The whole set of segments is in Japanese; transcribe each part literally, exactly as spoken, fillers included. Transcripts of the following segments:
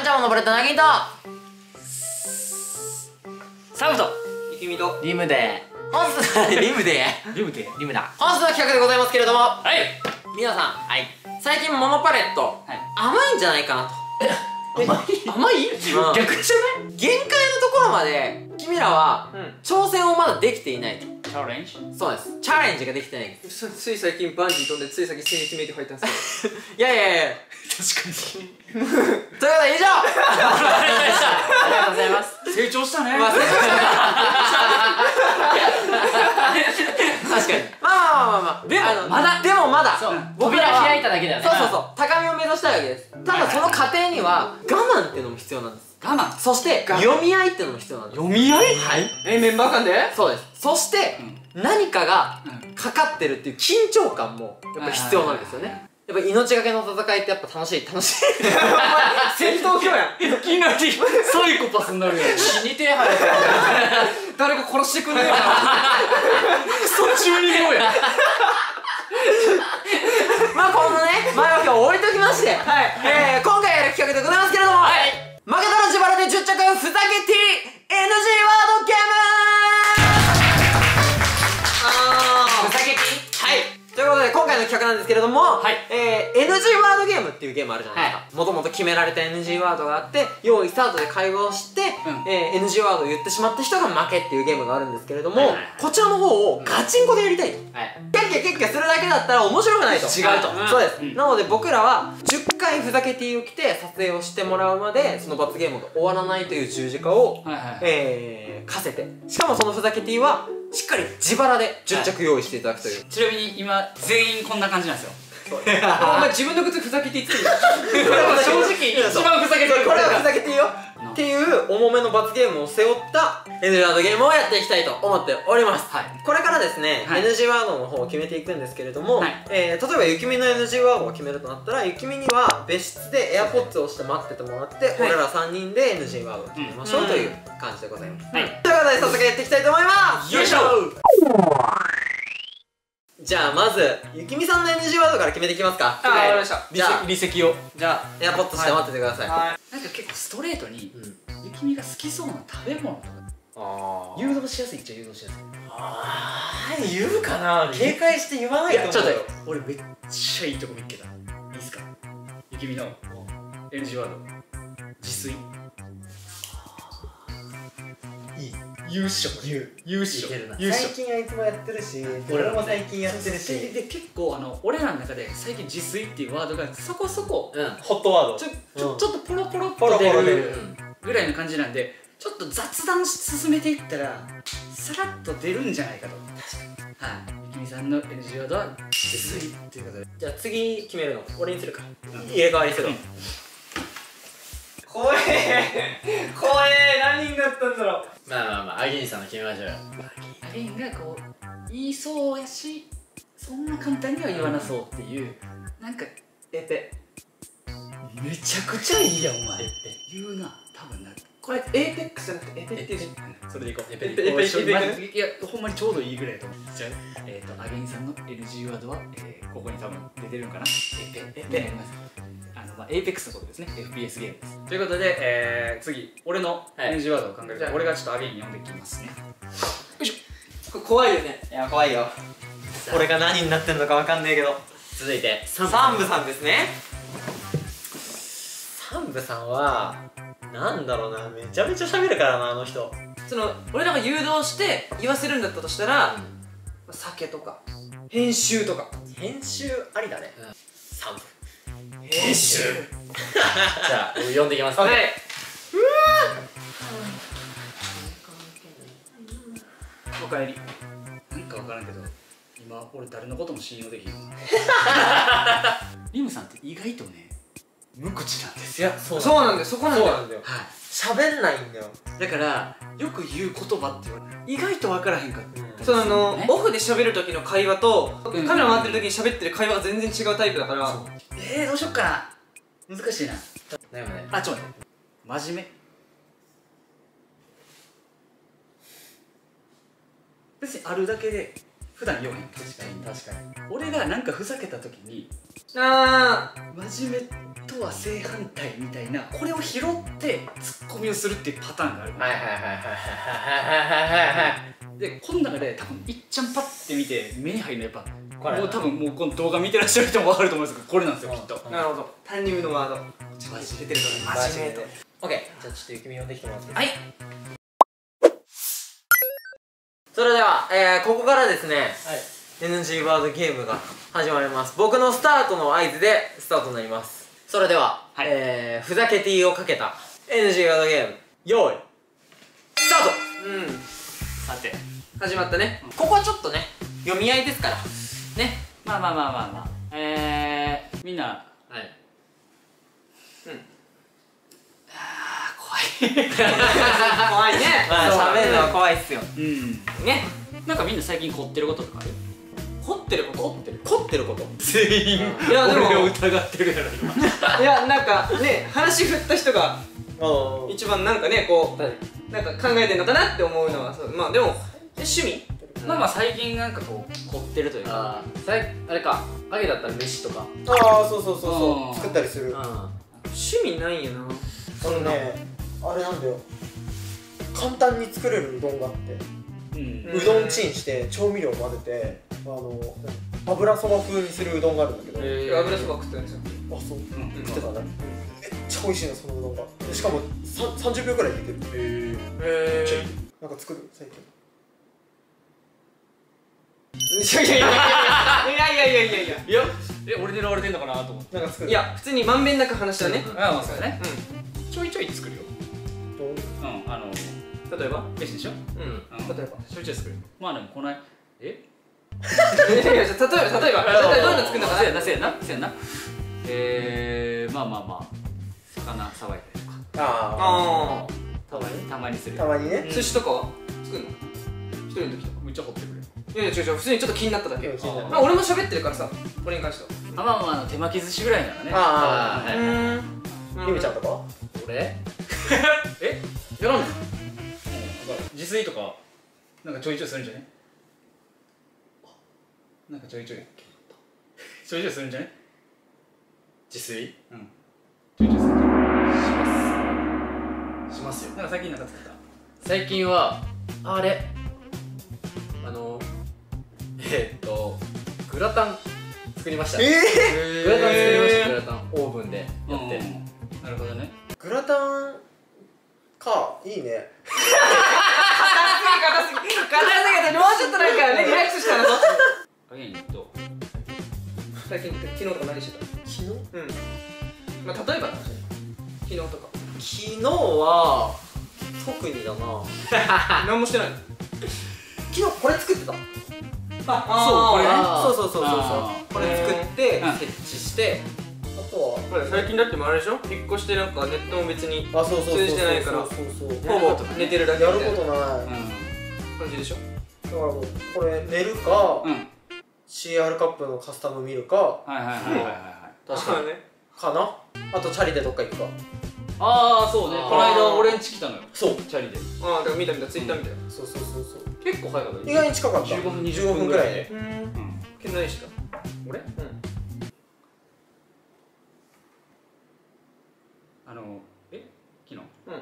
ちゃんものぼれとなぎとサブとゆきみとリムで本日リムでリムでリムだ本日の企画でございますけれども、 はい皆さん、はい、最近モノパレット、はい、甘いんじゃないかなと。 甘い甘い、うん、逆じゃない？ 限界のところまで君らは、うん、挑戦をまだできていないと。 チャレンジ？ そうです。チャレンジができてないんです。 つい最近バンジー飛んでつい先戦役名で入ったんですよいやいやいや確かにということで以上ありがとうございます。 成長したね。 まあ成長したね確かに。まあまあまあまあでもまだでもまだ扉開いただけだよね。 そうそうそう、高みを目指したいわけです。ただその過程には我慢っていうのも必要なんです。 我慢。 そして読み合いっていうのも必要なんです。 読み合い？ はい。 え、メンバー間で？ そうです。そして何かがかかってるっていう緊張感もやっぱ必要なんですよね。やっぱ命がけの戦いってやっぱ楽しい楽しい戦闘狂やん。 いきなりサイコパスになるやん。死にてえはや誰か殺してくんねえよな。 クソ中二病やん。 まあこんなね前置きを置いときまして、はい、えー、今回やる企画でございますけれども、はい、負けたら自腹でじゅっ着ふざけ T エヌジー ワードゲーム。ふざけ T？ はい。ということで今回の企画なんですけれども、はい、えー、エヌジー ワードゲームっていうゲームあるじゃないですか。もともと決められた エヌジー ワードがあって、用意スタートで会話をして、うん、えー、エヌジー ワードを言ってしまった人が負けっていうゲームがあるんですけれども、こちらの方をガチンコでやりたいと。キャッキャキャッキャするだけだったら面白くないと。違うと。そうです。なので僕らはじゅっかいふざけ T を着て撮影をしてもらうまでその罰ゲームが終わらないという十字架をえ課せて、しかもそのふざけ T はしっかり自腹でじゅっ着用意していただくという。 ちなみに今全員こんな感じなんですよ。 お前自分の靴ふざけて言ってるよ。 これは正直一番ふざけてる。 これはふざけていいよっていう重めの罰ゲームを背負った エヌジー ワードゲームをやっていきたいと思っております。これからですね エヌジー ワードの方を決めていくんですけれども、えー例えばゆきみの エヌジー ワードを決めるとなったら、ゆきみには別室で AirPods をして待っててもらって、俺らさんにんで エヌジー ワードを決めましょうという感じでございます。ということで早速やっていきたいと思います。よいしょ。じゃあまずゆきみさんの エヌジー ワードから決めていきますか。 あ、わかりました。 じゃあ離席を。 じゃあ AirPods して待っててください。 なんか結構ストレートにゆきみが好きそうな食べ物とか誘導しやすいっちゃ誘導しやすい。 ああ、言うかな。警戒して言わないと思う。 ちょっと俺めっちゃいいとこ見っけた。いいっすか、ゆきみの エヌジー ワード自炊。いい。言うっしょ。言う言うっしょ。 最近あいつもやってるし、俺も最近やってるし。 で結構あの俺らの中で最近自炊っていうワードがそこそこホットワードちょちょちょっとポロポロっと出るぐらいの感じなんで、ちょっと雑談進めていったらさらっと出るんじゃないかと。はい、ゆきみさんの エヌジー ワードは自炊っていうことで、 じゃあ次決めるの俺にするか、入れ替わりするわ。 怖え怖え、何になったんだろう。 まあまあまあ、アギンさんの決めましょうよ。 アギンがこう言いそうやし、そんな簡単には言わなそうっていう、なんかエペめちゃくちゃいいやんお前。エペ言うな、多分な。 これエーペックスじゃなくてエペっていう字。 それでいこう。 エペエペエペエペ。 いやほんまにちょうどいいぐらいだと思う。じゃあえっとアゲインさんの エヌジー ワードはここに多分出てるんかな。エペエペ。あのまあエーペックスのことですね。エフピーエス ゲームです。ということでえ次俺の エヌジー ワードを考える。じゃあ俺がちょっとアゲイン読んでいきますね。よいしょ。 これ怖いよね。 いや怖いよ。俺が何になってんのかわかんねえけど。続いてサンブさんですね。サンブさんはなんだろうな、めちゃめちゃ喋るからな、あの人。 その俺らが誘導して言わせるんだったとしたら、酒とか編集とか。 編集ありだね。サンブ編集じゃあ読んでいきますね。 うわおかえり。 なんか分からんけど今俺誰のことも信用できへんわ。リムさんって意外とね無口なんですよ。 そうなんだよ、そこなんだよ。 はい、喋んないんだよ。 だからよく言う言葉って意外と分からへんかった。 そのあのオフで喋る時の会話とカメラ回ってる時に喋ってる会話が全然違うタイプだから。 えーどうしよっかな、難しいな。 だよね。 あ、ちょっと待って、真面目。別にあるだけで普段言わへん。 確かに確かに。 俺がなんかふざけた時にあ真面目とは正反対みたいな、これを拾ってツッコミをするっていうパターンがある。 はいはいはいはいはいはいはい。 でこの中で多分いっちゃんパッて見て目に入るのやっぱこれもう多分もうこの動画見てらっしゃる人も分かると思うんですけど、これなんですよきっと。 あなるほど、タンニムのワード出てるから真面目と。 オッケー、じゃあちょっとゆきみ呼んできてもらっていいですか。 はい、 それでは、えー、ここからですね、エヌジー ワードゲームが始まります。僕のスタートの合図でスタートになります。それでは、はい、えー、ふざけ T をかけた エヌジー ワードゲーム用意スタート。 うん、 さて始まったね。 ここはちょっとね読み合いですからね。 まあまあまあまあまあ、えー、みんな、 はい、 うん、 あー怖い怖いね。 まあ喋るのは怖いっすよ。 うんね、 なんかみんな最近凝ってることとかある？ 凝ってること凝ってる凝ってること全員いやでも俺を疑ってるやろ今いやなんかね、話振った人が一番なんかねこうなんか考えてんのかなって思うのはそう。まあでも趣味、 まあまあ最近なんかこう凝ってるというか、 あーさいあれか、あげだったら飯とか。 ああそうそうそうそう、 うん作ったりする。 うん、 趣味ないんやな。 あのね、あれなんだよ、簡単に作れるうどんがあって、 うんうどんチンして調味料混ぜて、あの油そば風にするうどんがあるんだけど、 え油そば食ってるんですよ。 あそう、 うん食ってたね。めっちゃ美味しいのそのうどんが。でしかもささんじゅっぷんくらいでいける。 へへちょいなんか作る最近。 いやいやいやいやいやいやいやいやいやいやえ俺狙われてんのかなと思って。 なんか作る。 いや普通にまんべんなく話したね。 ああまあそうだね、 うちょいちょい作るよ。 どううんあのん、例えば飯でしょ。 うんうん例えばちょいちょい作るよ。まあでもこないえいやいやじゃあ例えば例えば例えばどういうの作るのかな。 せやなせやなせやなえー、まあまあまあ魚さばいたりとかああたまにたまにするあたまにねあ、寿司とかは作るの？一人の時とか。 めっちゃ掘ってくれる。 いやいや違う違う、普通にちょっと気になっただけ。 うん気になるまあ俺も喋ってるからさ、これに関しては。 あまあまああの手巻き寿司ぐらいならね。 あはい、 うーん。 ゆみちゃんとか俺えやらんの？自炊とかなんかちょいちょいするんじゃね？なんかちょいちょいちょいちょいするんじゃね？ 自炊うんちょいちょいするんじゃしますよ。 ない？なんか最近なんか作った？ 最近はあれあのえー、っとグラタン作りました。 えグラタン作りました。グラタンオーブンでやって。 なるほどね。 ー、グラタンかいいね。 硬すぎ硬すぎ硬すぎてもうちょっとなんかねリラックスしたらぞ。 あげんと最近昨日とか何してた？ 昨日うん。まあ例えばだし昨日とか。 昨日は特にだな。 何もしてないの？ 昨日これ作ってた。 あこれねそうそうそうそうそうあーこれ作ってうん設置してあとはこれ最近だってもあれでしょ？引っ越してなんかネットも別にあそうそうそうそう通じてないからそうそうそうほぼ寝てるだけみたいなやることない。 う感じでしょ？ だからもうこれ寝るか、 んうんシーアール カップのカスタム見るかはいはいはいはいはいはい確かにね。 かな。あとチャリでどっか行くか。 ああそうねあーこの間俺ん家来たのよそうチャリでああだから見た見たツイッター見たよ。 そうそうそうそう。 結構早かった意外に近かった。 じゅうごふんにじゅじゅうごふっぷんぐらいでんぐらいで。 うん。 うんけど何してた？ 俺うん。 あのえ昨日うん。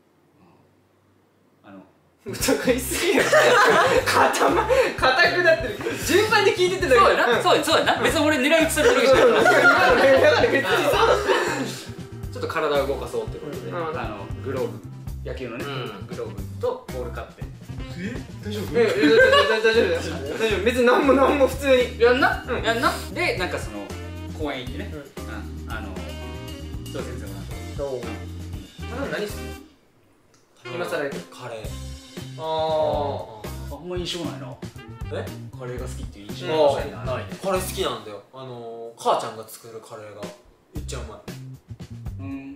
あの疑いすぎやろ。固ま固くなってる。順番で聞いてってだけそうやな、 んそうやそうやな、別に俺狙い撃ちされてるわけじゃないから今のねだから別にそうだ。 ちょっと体を動かそうってことで、 うんあのグローブ野球のね、 うんグローブとボール買って大丈夫？ いやいや大丈夫大丈夫大丈夫大丈夫。別に何も何も普通に。 やんな、 うんやんなで、なんかその公園行ってね、 ううんあのそう先生もなんかどう？ あ何してる？今更やけど。 カレー。 ああんま印象ないなえカレーが好きっていう印象うんないな、 ないね。カレー好きなんだよ。あのー、母ちゃんが作るカレーがめっちゃうまい。 うん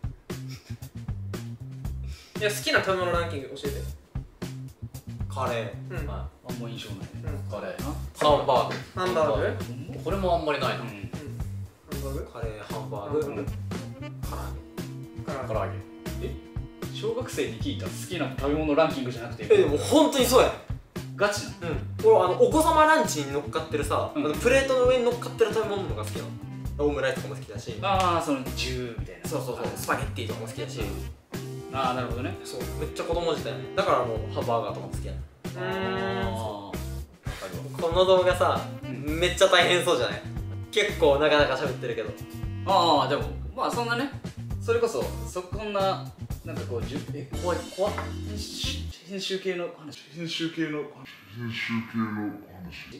あ。いや好きな食べ物ランキング教えて。 カレー、 うんはあんま印象ないね、 うん。 カレー、 なハンバーグ、 ハンバーグ？ うんこれもあんまりないな。 うんハンバーグ？ カレー、ハンバーグ、 ハンバーグ唐揚げ。 え小学生に聞いた好きな食べ物ランキングじゃなくてえ、でも本当にそうやね。 ガチなのうん。俺あのお子様ランチに乗っかってるさ、 うんあのプレートの上に乗っかってる食べ物が好きなの。 オムライスとかも好きだし、 ああそのジューみたいな。 そうそうそう、スパゲッティとかも好きだし、 ああなるほどね。 そうめっちゃ子供時代だからもうハンバーガーとかも好きやな。 あこの動画さ、めっちゃ大変そうじゃない？結構なかなか喋ってるけど。 ああでもまあそんなね、それこそそこんななんかこうじゅえ怖い怖い編集編集系の話編集系の話編集系の話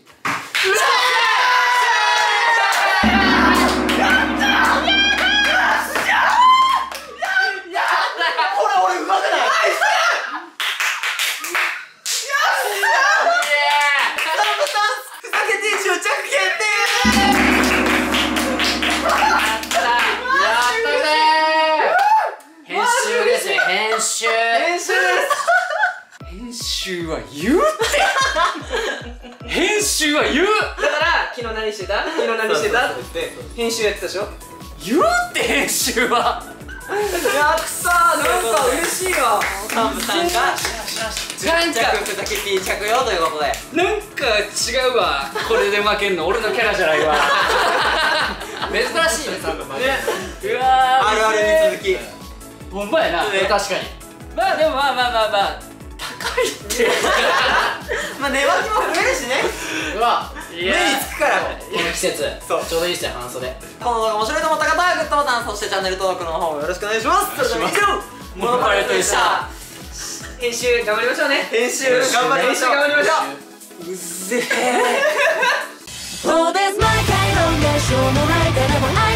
編集は言うって編集は言うだから昨日何してた昨日何してたって言って編集やってたでしょ。 言うって編集はやったー、なんか嬉しいわ。 サンプさんがなんかふざけピー着用ということで、 なんか違うわ、これで負けんの俺のキャラじゃないわ珍しいねサンプマジで。うわーあるあるに続きほんまやな、 ね確かに。まあでもまあまあまあまあ高いってまあ寝巻きも増えるしね。 うわ目につくからこの季節そうちょうどいいっすよ半袖。 この動画面白いと思った方はグッドボタン、そしてチャンネル登録の方もよろしくお願いします。それでは以上、モノパレットでした。 編集頑張りましょうね。 編集頑張りましょう。 頑張りましょう。 うっぜえ。 そうです毎回の熱唱のないからも